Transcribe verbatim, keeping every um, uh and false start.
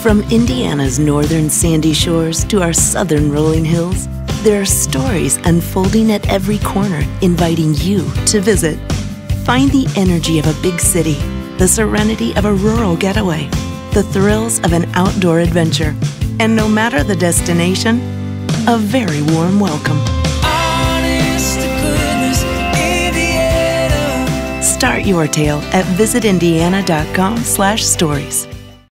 From Indiana's northern sandy shores to our southern rolling hills, there are stories unfolding at every corner, inviting you to visit. Find the energy of a big city, the serenity of a rural getaway, the thrills of an outdoor adventure, and no matter the destination, a very warm welcome. Honest to goodness, Indiana. Start your tale at visit indiana dot com slash stories.